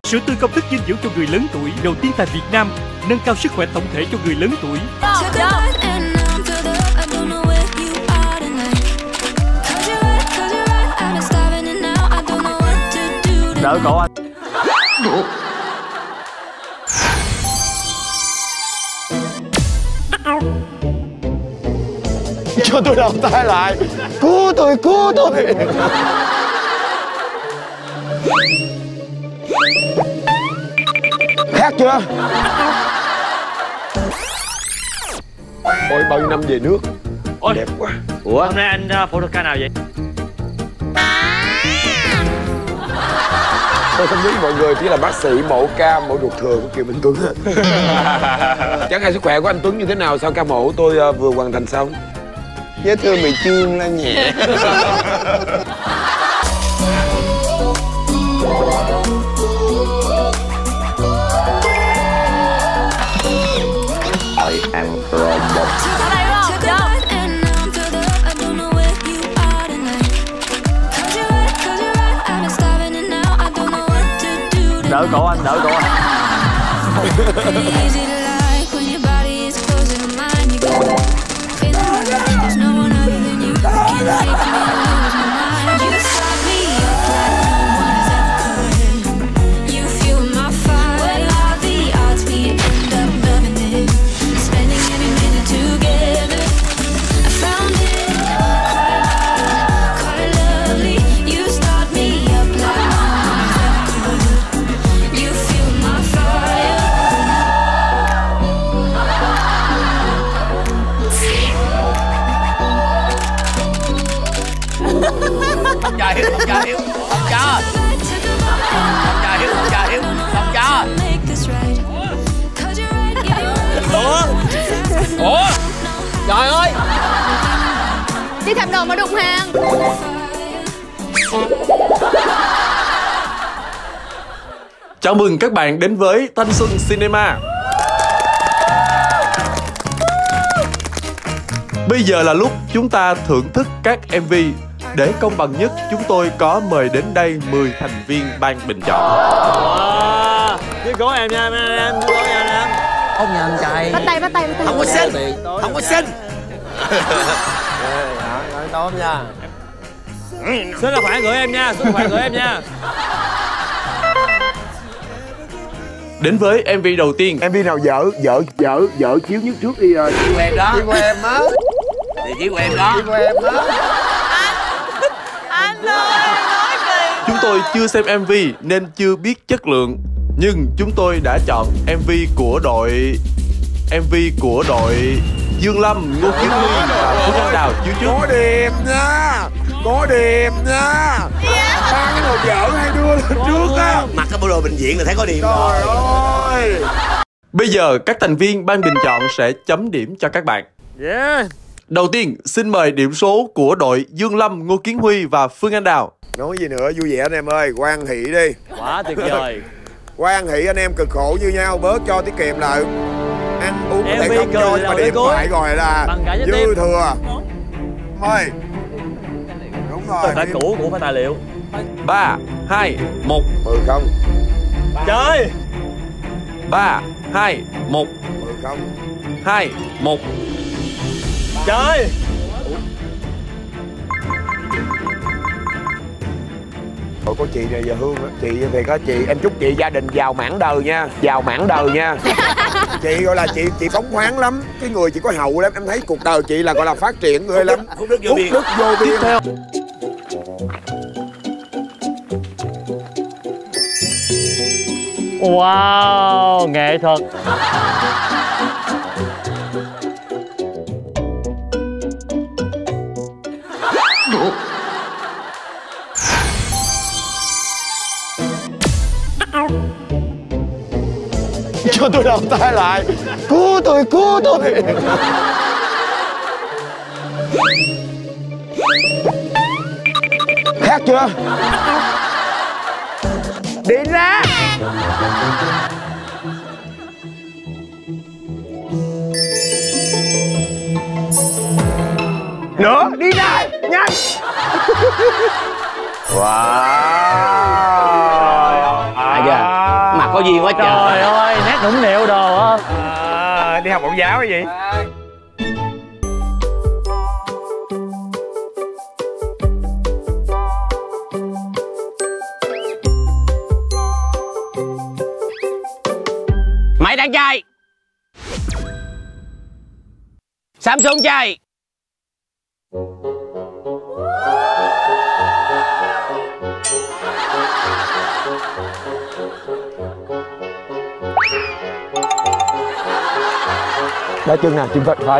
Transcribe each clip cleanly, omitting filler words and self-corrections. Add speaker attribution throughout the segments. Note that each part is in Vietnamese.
Speaker 1: Sữa tươi công thức dinh dưỡng cho người lớn tuổi đầu tiên tại Việt Nam, nâng cao sức khỏe tổng thể cho người lớn tuổi.
Speaker 2: Đỡ cổ anh.
Speaker 3: Cho tôi đầu tay lại. Cứu tôi, cứu tôi. Khác chưa? Ôi bao nhiêu năm về nước.
Speaker 2: Ôi
Speaker 3: đẹp quá.
Speaker 2: Ủa hôm nay anh phẫu thuật ca nào vậy?
Speaker 3: Tôi không biết mọi người chỉ là bác sĩ mổ ca, mổ ruột thừa của Kiều Minh Tuấn. Chẳng hay sức khỏe của anh Tuấn như thế nào sau ca mổ tôi vừa hoàn thành xong? Vết thương bị chương là nhẹ. I am robot.
Speaker 2: Đỡ cổ anh, đỡ cổ anh.
Speaker 4: Không cho Hiếu, không cho Hiếu, không cho. Không cho Hiếu, không cho Hiếu, không cho. Ủa? Trời ơi.
Speaker 5: Đi thăm đồ mà đụng hàng.
Speaker 6: Chào mừng các bạn đến với Thanh Xuân Cinema. Bây giờ là lúc chúng ta thưởng thức các MV. Để công bằng nhất, chúng tôi có mời đến đây 10 thành viên ban bình chọn.
Speaker 2: Chiếc gối em nha em, chiếc gối em.
Speaker 4: Không nhà anh trai.
Speaker 5: Bắt tay, bắt tay, bắt tay.
Speaker 4: Không có xin, không có xin.
Speaker 2: Nói tóm nha. Số là khoản gửi em nha, số là khoản gửi em nha.
Speaker 6: Đến với MV đầu tiên.
Speaker 3: MV nào dở chiếu nhất trước đi.
Speaker 4: Chiếc của em đó.
Speaker 3: Chiếc của em á.
Speaker 4: Thì chiếc của em đó.
Speaker 3: Chiếc của em á.
Speaker 5: Anh ơi, nói kỳ.
Speaker 6: Chúng tôi chưa xem MV nên chưa biết chất lượng, nhưng chúng tôi đã chọn MV của đội Dương Lâm, Ngô Kiến Huy và Phương Anh Đào chiếu trước.
Speaker 3: Có điểm nha, có điểm nha. Ba cái đồ dở hai đưa lên trước á.
Speaker 4: Mặc cái bộ đồ bệnh viện là thấy có điểm.
Speaker 3: Trời ơi.
Speaker 6: Bây giờ các thành viên ban bình chọn sẽ chấm điểm cho các bạn.
Speaker 2: Yeah.
Speaker 6: Đầu tiên, xin mời điểm số của đội Dương Lâm, Ngô Kiến Huy và Phương Anh Đào.
Speaker 3: Nói gì nữa, vui vẻ anh em ơi, hoan hỷ đi.
Speaker 2: Quá tuyệt vời.
Speaker 3: Hoan hỷ anh em cực khổ như nhau, bớt cho tiết kiệm lại. Ăn uống có
Speaker 2: Em
Speaker 3: thể
Speaker 2: vì
Speaker 3: không
Speaker 2: cười
Speaker 3: cho, nhưng mà
Speaker 2: đầu
Speaker 3: điểm
Speaker 2: đến cuối.
Speaker 3: phải gọi là
Speaker 2: Bằng cả trái
Speaker 3: dư
Speaker 2: tim.
Speaker 3: thừa. Thôi. Đúng rồi.
Speaker 2: Tôi phải cũ của phải tài liệu.
Speaker 6: 3, 2, 1.
Speaker 3: 10 không.
Speaker 2: Trời.
Speaker 6: 3, 2, 1.
Speaker 3: 10 không.
Speaker 6: 2, 1.
Speaker 2: Trời.
Speaker 3: Ủa, có chị này giờ Hương á, chị thì có chị, em chúc chị gia đình giàu mãn đời nha, giàu mãn đời nha. Chị gọi là chị phóng khoáng lắm, cái người chị có hậu lắm, em thấy cuộc đời chị là gọi là phát triển người lắm.
Speaker 4: Phúc đức vô biên.
Speaker 3: Phúc đức vô biên.
Speaker 6: Tiếp theo.
Speaker 2: Wow, nghệ thuật.
Speaker 3: Cho tôi đầu tay lại. Cứu tôi, cứu tôi. Khác chưa? Đi ra. Nữa, đi ra, nhanh. Wow.
Speaker 4: Ai kìa? có duyên quá trời.
Speaker 2: Trời ơi, nét nũng nịu đồ á.
Speaker 1: Đi học mẫu giáo hay gì?
Speaker 4: Mày đang chơi Samsung chơi.
Speaker 3: Đá chân nào, chân phải.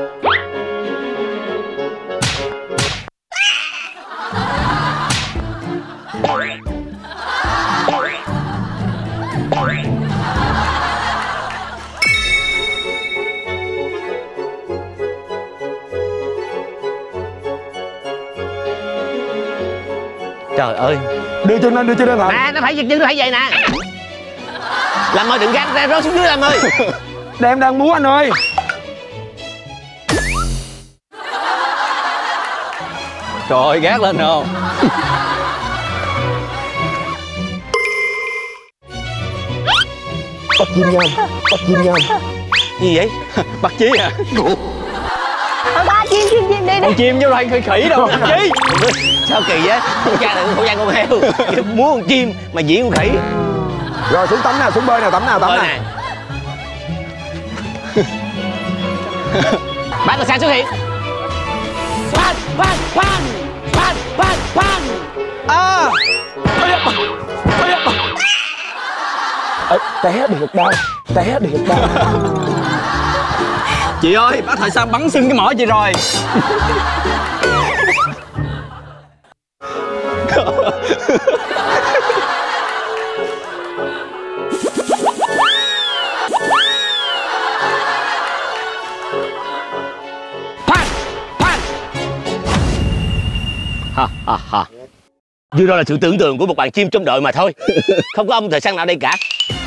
Speaker 4: Trời ơi,
Speaker 3: Đưa chân lên Thành.
Speaker 4: nè nó phải giật chân, nó phải vậy nè. Làm ơi đừng gác ra rớt xuống dưới làm ơi.
Speaker 3: Em đang múa anh ơi.
Speaker 2: Trời ơi, gác lên không?
Speaker 3: Bắt chim nha.
Speaker 4: Gì vậy?
Speaker 2: Bắt chí hả?
Speaker 5: Ba chim đi.
Speaker 2: Con chim chứ loài khỉ khỉ đâu. Bắt chí.
Speaker 4: Sao kỳ vậy? Con trai đừng khẩu trang con heo. Múa con chim mà diễn con khỉ.
Speaker 3: Rồi xuống tắm nào, xuống bơi nào, tắm nào.
Speaker 4: Nè. Bác Tài Sang xuất hiện. Pan.
Speaker 3: Té được đâu.
Speaker 2: Chị ơi, bác Thời Sang bắn sưng cái mỏ chị rồi.
Speaker 4: Vừa rồi là sự tưởng tượng của một bạn chim trong đội mà thôi. Không có ông Thời Sang nào đây cả.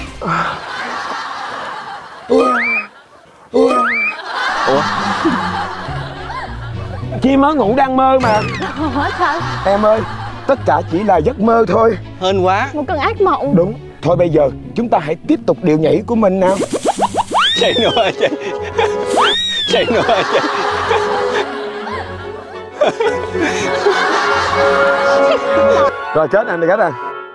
Speaker 3: Chim mới ngủ đang mơ mà.
Speaker 5: Hết sao?
Speaker 3: Em ơi, tất cả chỉ là giấc mơ thôi.
Speaker 2: Hên quá.
Speaker 5: Một cơn ác mộng.
Speaker 3: Đúng. Thôi bây giờ chúng ta hãy tiếp tục điệu nhảy của mình nào.
Speaker 2: Chạy nữa.
Speaker 3: Rồi kết anh, kết anh.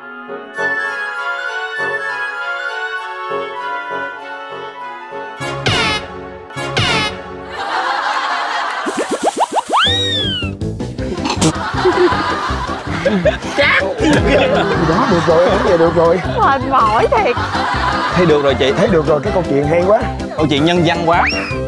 Speaker 3: Đó, được rồi, đúng vậy được rồi.
Speaker 5: Mệt mỏi thiệt.
Speaker 2: Thấy được rồi chị.
Speaker 3: Thấy được rồi, cái câu chuyện hay quá.
Speaker 2: Câu chuyện nhân văn quá.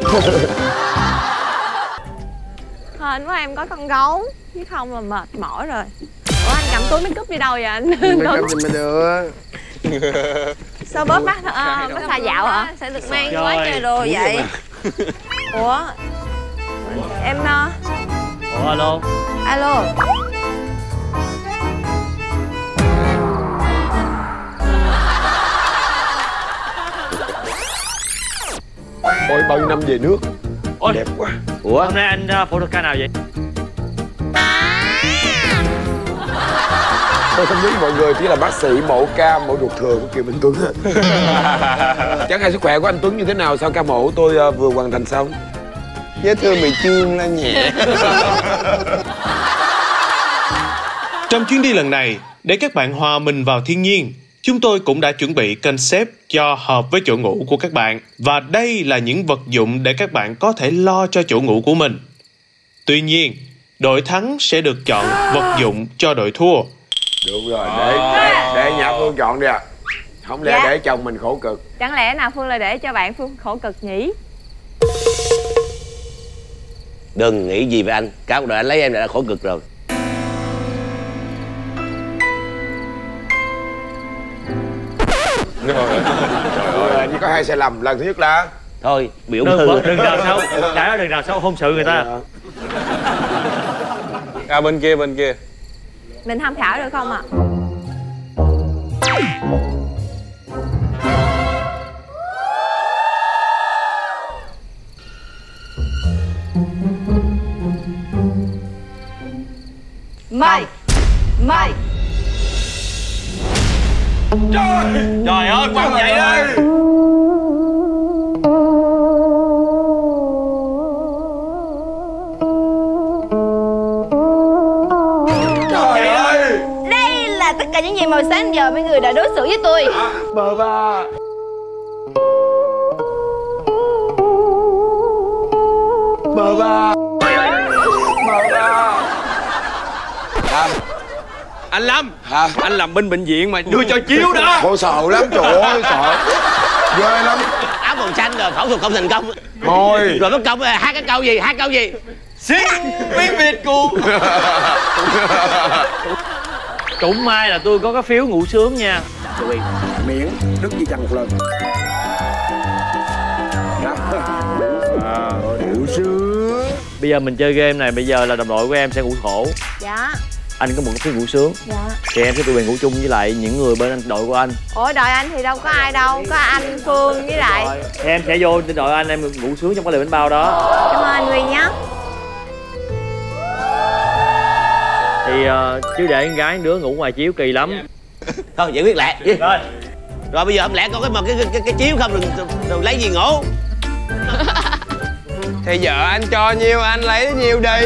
Speaker 5: Hên quá em có con gấu. Chứ không là mệt mỏi rồi. Ủa anh cầm túi make up đi đâu vậy anh?
Speaker 3: Mình được.
Speaker 5: Sao bớt bác xa dạo hả? Sẽ được mang quá trời đồ vậy. Ủa em
Speaker 2: Ủa alo.
Speaker 5: alo.
Speaker 3: Ôi bao nhiêu năm về nước.
Speaker 2: Ôi,
Speaker 3: đẹp quá.
Speaker 4: Ủa?
Speaker 2: Hôm nay anh phẫu thuật ca nào vậy?
Speaker 3: Tôi không biết mọi người chỉ là bác sĩ mổ ca, mổ ruột thừa của Kiều Minh Tuấn. Chẳng hay sức khỏe của anh Tuấn như thế nào sau ca mổ tôi vừa hoàn thành xong?
Speaker 6: Vết thương bị chương lên nhẹ. Trong chuyến đi lần này, để các bạn hòa mình vào thiên nhiên, chúng tôi cũng đã chuẩn bị concept cho hợp với chỗ ngủ của các bạn. Và đây là những vật dụng để các bạn có thể lo cho chỗ ngủ của mình. Tuy nhiên, đội thắng sẽ được chọn vật dụng cho đội thua.
Speaker 3: Đúng rồi, để Nhã Phương chọn đi ạ. Không lẽ để chồng mình khổ cực.
Speaker 5: Chẳng lẽ nào Phương là để cho bạn Phương khổ cực nhỉ?
Speaker 4: Đừng nghĩ gì về anh. Cả một đời anh lấy em đã khổ cực rồi.
Speaker 3: Trời ơi, chỉ có hai sai lầm. Lần thứ nhất là
Speaker 4: thôi bị ung thư.
Speaker 2: Đừng đào sâu. Đã đừng đào sâu hôn sự người ta.
Speaker 6: À bên kia.
Speaker 5: Mình tham khảo được không ạ?
Speaker 7: Mời
Speaker 2: Trời ơi, quăng vậy đó.
Speaker 3: Trời ơi.
Speaker 5: Đây là tất cả những gì mà sáng giờ mấy người đã đối xử với tôi.
Speaker 3: Bờ ba. Bờ ba. Bờ ba.
Speaker 2: Anh Lâm.
Speaker 3: Hả?
Speaker 2: Anh làm bên bệnh viện mà đưa cho chiếu đó.
Speaker 3: Thôi sợ lắm, trời ơi, sợ. Ghê lắm.
Speaker 4: Áo màu xanh rồi phẫu thuật không thành công.
Speaker 3: Thôi.
Speaker 4: Rồi mất công hát cái câu gì? Hát câu gì?
Speaker 2: Xin biết Việt cu.
Speaker 1: Cũng may là tôi có cái phiếu ngủ sướng nha.
Speaker 3: Miễn đứt dây chằng một lần. Ngủ sướng.
Speaker 1: Bây giờ mình chơi game này, bây giờ là đồng đội của em sẽ ngủ khổ.
Speaker 5: Dạ.
Speaker 1: Anh có một cái phiếu ngủ sướng.
Speaker 5: Dạ.
Speaker 1: Thì em sẽ tụi mình ngủ chung với lại những người bên anh đội của anh.
Speaker 5: Ủa đội anh thì đâu có ai đâu, có anh Phương với lại.
Speaker 1: Thì em sẽ vô đội anh, em ngủ sướng trong cái lời bánh bao đó.
Speaker 5: Cảm ơn anh Huy nhé.
Speaker 1: Thì chứ để con gái đứa ngủ ngoài chiếu kỳ lắm.
Speaker 4: Thôi giải quyết lẹ.
Speaker 1: Rồi.
Speaker 4: Rồi bây giờ không lẽ có cái chiếu không rồi lấy gì ngủ?
Speaker 2: Thì vợ anh cho nhiêu anh lấy nhiêu đi.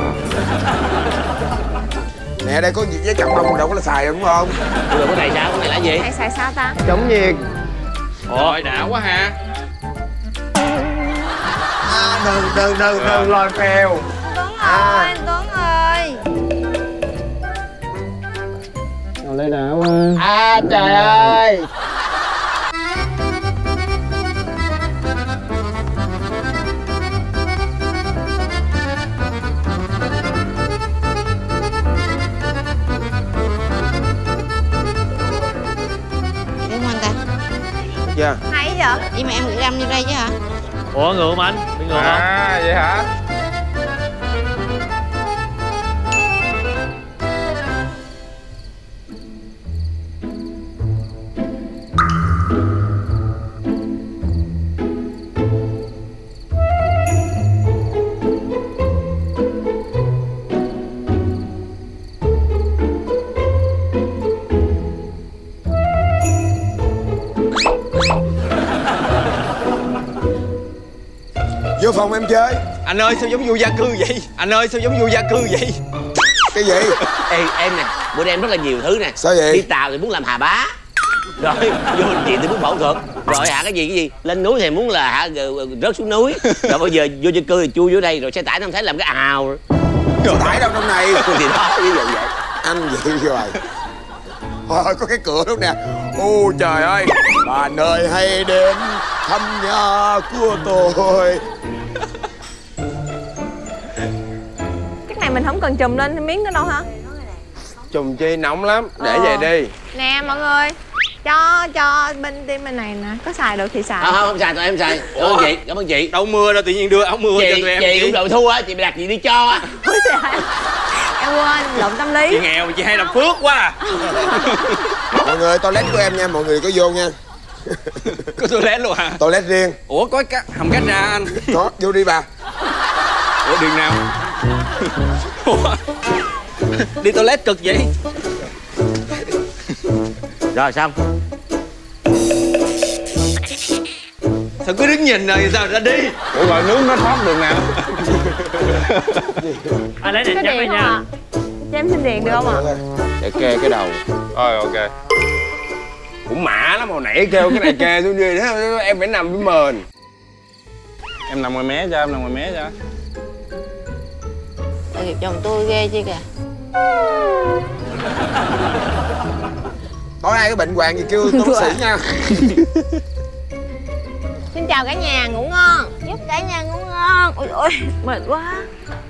Speaker 3: Nè đây có gì với chồng đâu, đâu có là xài đúng không?
Speaker 4: Rồi cái này sao? Cái này là gì?
Speaker 5: Anh xài sao ta?
Speaker 2: Chống nhiệt. Ôi đã quá ha.
Speaker 3: Đừng lòi phèo.
Speaker 5: Tuấn ơi, anh Tuấn ơi.
Speaker 2: Lấy đảo
Speaker 3: À trời ơi.
Speaker 7: Đúng không anh ta?
Speaker 3: Dạ.
Speaker 5: Hay vậy?
Speaker 7: Nhưng mà em gửi găm vô đây chứ hả?
Speaker 1: Ủa ngựa mà anh? Bị ngựa không?
Speaker 2: À vậy hả?
Speaker 3: Vô phòng em chơi.
Speaker 2: Anh ơi sao giống vô gia cư vậy? Anh ơi sao giống vô gia cư vậy?
Speaker 3: Cái gì?
Speaker 4: Ê em nè, bữa nay em rất là nhiều thứ nè.
Speaker 3: Sao vậy?
Speaker 4: Đi tàu thì muốn làm Hà Bá. Rồi vô bệnh viện thì muốn phẫu thuật. Rồi hả cái gì? Lên núi thì muốn là hả rớt xuống núi. Rồi bây giờ vô dân cư thì chui vô đây rồi xe tải không thấy làm cái ào.
Speaker 3: Xe tải đâu trong này.
Speaker 4: Thì đó ví dụ vậy.
Speaker 3: Anh vậy rồi. Thôi có cái cửa lúc nè. Ô trời ơi. Bà nơi hay đến thăm nhà của tôi.
Speaker 5: Cái này mình không cần chùm lên miếng nữa đâu hả?
Speaker 2: Trùng chi nóng lắm. Để về đi.
Speaker 5: Nè mọi người. Cho bên team bên này nè. Có xài được thì xài.
Speaker 4: Không xài, tụi em xài. Cảm ơn chị, cảm ơn chị.
Speaker 2: Đâu mưa đâu, tự nhiên đưa áo mưa cho tụi em.
Speaker 4: Chị cũng đội thua á, chị đặt gì đi cho á.
Speaker 5: Em quên, lộn tâm lý.
Speaker 2: Chị nghèo mà chị hay làm phước quá à.
Speaker 3: Mọi người toilet của em nha, mọi người có vô nha.
Speaker 2: Có toilet luôn hả?
Speaker 3: Toilet riêng.
Speaker 2: Ủa có hầm cách ra anh?
Speaker 3: Có, vô đi bà.
Speaker 2: Ủa đường nào? Ủa? Đi toilet cực vậy?
Speaker 4: Rồi xong.
Speaker 2: Sao cứ đứng nhìn rồi sao ra đi? Ủa gọi nước nó thoát đường nào?
Speaker 1: Anh lấy đèn
Speaker 5: Có
Speaker 1: trắng đây
Speaker 5: điện không
Speaker 1: nha.
Speaker 5: ạ? Cho em xin điện được không ạ?
Speaker 2: Để kê cái đầu. Rồi ok. Cũng mã lắm, hồi nãy kêu cái này kê xuống đi đó, em phải nằm với mền. Em nằm ngoài mé cho, em nằm ngoài mé cho.
Speaker 7: Tội nghiệp chồng tôi ghê chứ kìa.
Speaker 3: Tối nay cái bệnh hoạn gì kêu tôi bác sĩ nha.
Speaker 5: Xin chào cả nhà, ngủ ngon. Chúc cả nhà ngủ ngon. Ôi ôi, mệt quá.